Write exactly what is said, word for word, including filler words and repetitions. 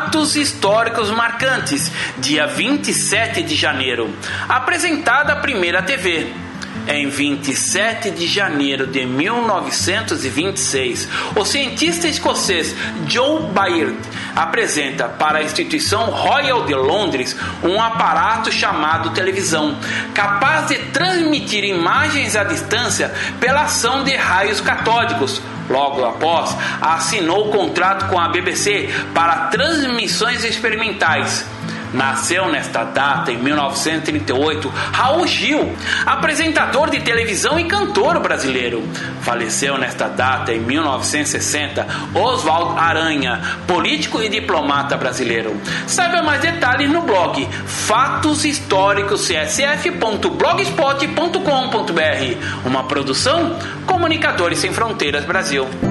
Fatos históricos marcantes, dia vinte e sete de janeiro. Apresentada a primeira T V. Em vinte e sete de janeiro de mil novecentos e vinte e seis, o cientista escocês Joe Baird apresenta para a instituição Royal de Londres um aparato chamado televisão, capaz de transmitir imagens à distância pela ação de raios catódicos. Logo após, assinou o contrato com a B B C para transmissões experimentais. Nasceu nesta data, em mil novecentos e trinta e oito, Raul Gil, apresentador de televisão e cantor brasileiro. Faleceu nesta data, em mil novecentos e sessenta, Oswaldo Aranha, político e diplomata brasileiro. Saiba mais detalhes no blog fatos históricos c s f ponto blogspot ponto com ponto b r. Uma produção Comunicadores Sem Fronteiras Brasil.